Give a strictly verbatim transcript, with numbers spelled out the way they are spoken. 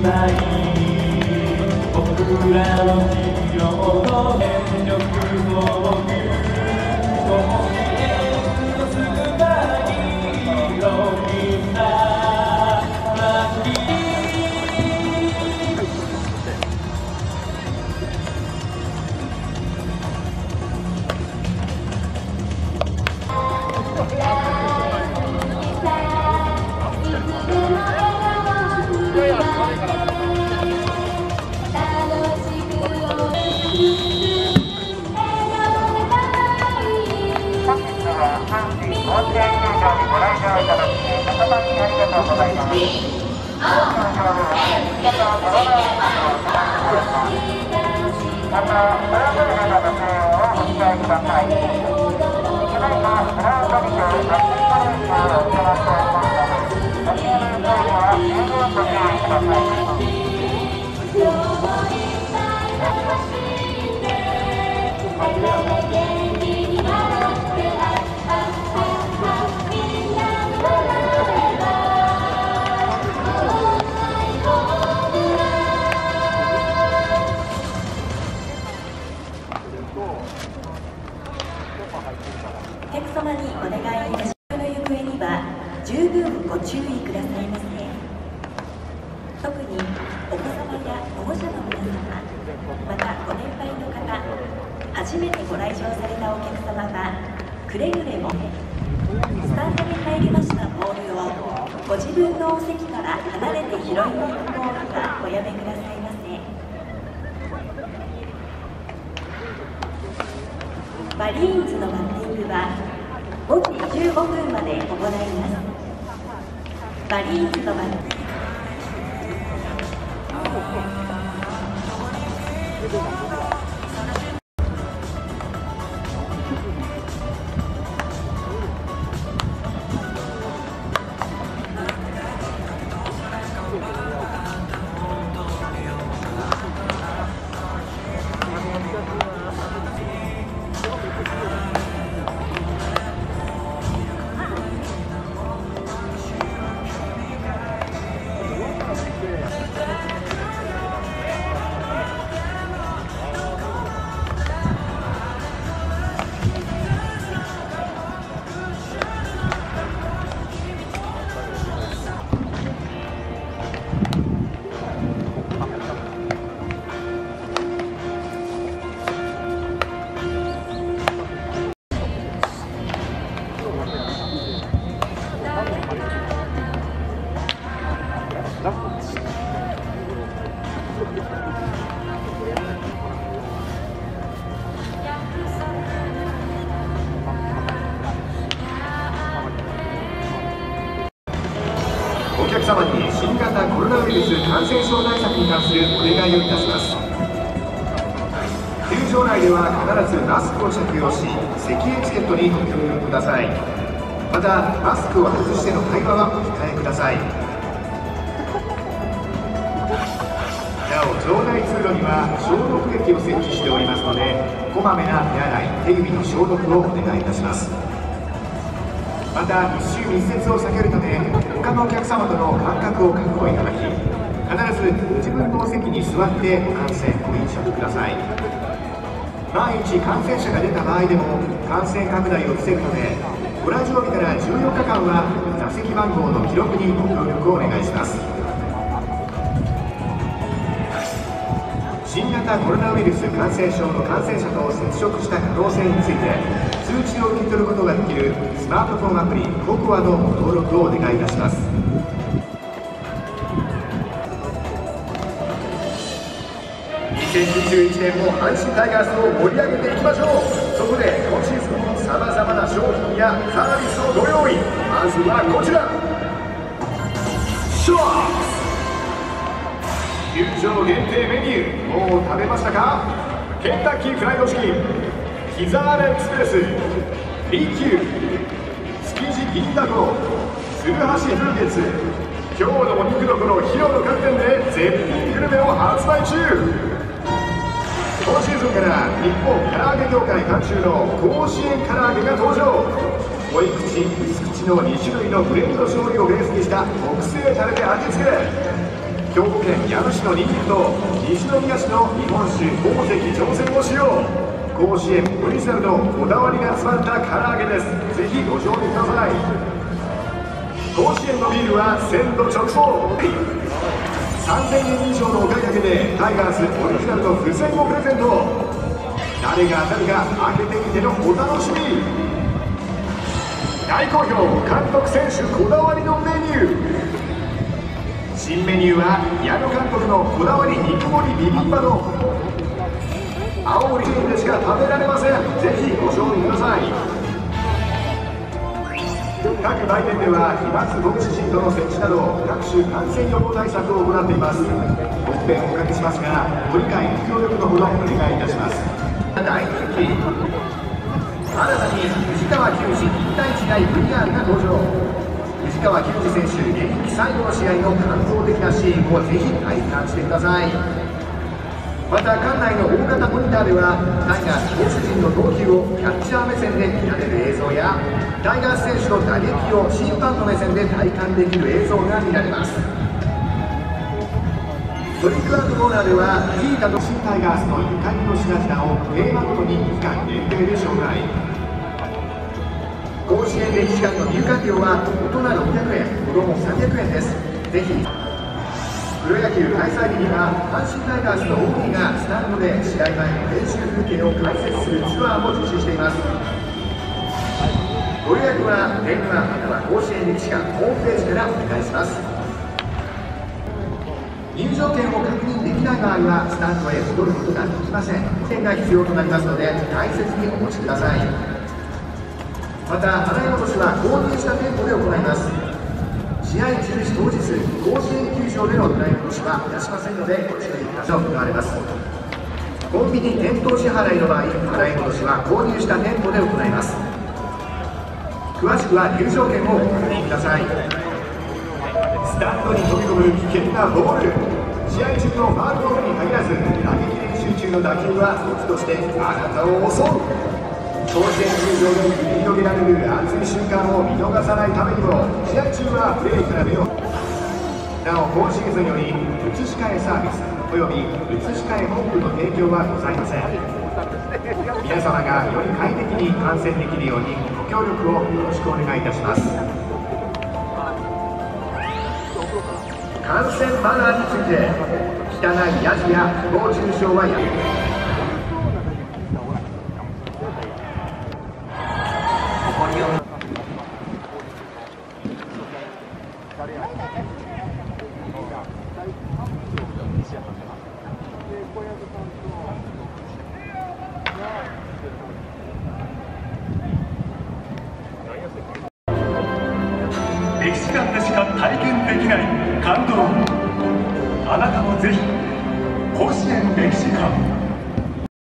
ない僕らの治療の全力を送る共に縁のすぐ場にいろみんな祭りお客様にお願いいたします。の行方には十分ご注意くださいませ。特にお子様や保護者の皆様、またご年配の方、初めてご来場されたお客様はくれぐれもスタンドに入りましたボールをご自分のお席から離れて拾いに行く行為はおやめくださいませ。マリーンズのバッティングはごじじゅうごふんまで行います。マリーンズのバッティングお客様に新型コロナウイルス感染症対策に関するお願いをいたします。球場内では必ずマスクを着用し、席エチケットにご協力ください。またマスクを外しての会話はお控えください。なお場内通路には消毒液を設置しておりますので、こまめな手洗い、手指の消毒をお願いいたします。また密集密接を避けるため、他のお客様との間隔を確保いただき、必ずご自分のお席に座ってご観戦ご飲食ください。万一感染者が出た場合でも感染拡大を防ぐため、ご来場日からじゅうよっかかんは座席番号の記録にご協力をお願いします。新型コロナウイルス感染症の感染者と接触した可能性について通知を受け取ることができるスマートフォンアプリココアの登録をお願いいたします。にせんにじゅういちねんも阪神タイガースを盛り上げていきましょう。そこで今シーズンもさまざまな商品やサービスをご用意。まずはこちら、ショーツ球場限定メニュー、もう食べましたか？ケンタッキーフライドチキン、ピザーレエクスプレス、B級、築地銀だこ、鶴橋風月、今日のお肉どころ広野各店で絶品グルメを発売中。今シーズンから日本唐揚げ業界監修の甲子園唐揚げが登場。濃い口、薄口のにしゅるいのブレンド醤油をベースにした特製タレで味付け。 兵庫県養父市のニンニクと西宮市の日本酒大関挑戦を使用、甲子園オリジナルのこだわりが詰まった唐揚げです。ぜひご賞味ください。甲子園のビールは鮮度直送、さんぜんえん以上のお買い上げでタイガースオリジナルの付箋をプレゼント。誰が当たるか開けてみてのお楽しみ。大好評監督選手こだわりのメニュー。新メニューは矢野監督のこだわり肉盛りビビンバ丼。青森県でしか食べられません。ぜひご賞味ください。各売店では飛沫防止シートの設置など各種感染予防対策を行っています。ご不便をおかけしますがご理解ご協力のほどお願いいたします。大人気、新たに藤川球児引退試合 ブイアール が登場。藤川球児選手現役最後の試合の感動的なシーンをぜひ体感してください。また館内の大型モニターではタイガース投手陣の投球をキャッチャー目線で見られる映像やタイガース選手の打撃を審判の目線で体感できる映像が見られます。トリックアウトコーナーではギータと新タイガースのゆかりの品々をテーマごとに期間限定で紹介。甲子園歴史館の入館料は大人ろっぴゃくえん、子供さんびゃくえんです。ぜひプロ野球開催日には阪神タイガースの オービー がスタンドで試合前の練習風景を解説するツアーも実施しています。ご予約は電話または甲子園歴史館ホームページからお願いします。入場券を確認できない場合はスタンドへ戻ることができません。券が必要となりますので大切にお持ちください。また払い戻しは購入した店舗で行います。試合中止当日、甲子園球場での払い戻しはいたしませんのでご注意ください。行われます。コンビニ店頭支払いの場合、払い戻しは購入した店舗で行います。詳しくは入場券をお確認ください。スタンドに飛び込む危険なボール。試合中のファウルボールに限らず打撃練習中の打球は時としてあなたを襲う。甲子園球場で繰り広げられる熱い瞬間を見逃さないためにも試合中はプレーから目を。なお今シーズンより映し替えサービスおよび映し替え本部の提供はございません。皆様がより快適に観戦できるようにご協力をよろしくお願いいたします。観戦マナーについて、汚いヤジや誹謗中傷はやめ歴史館でしか体験できない感動。あなたもぜひ甲子園歴史館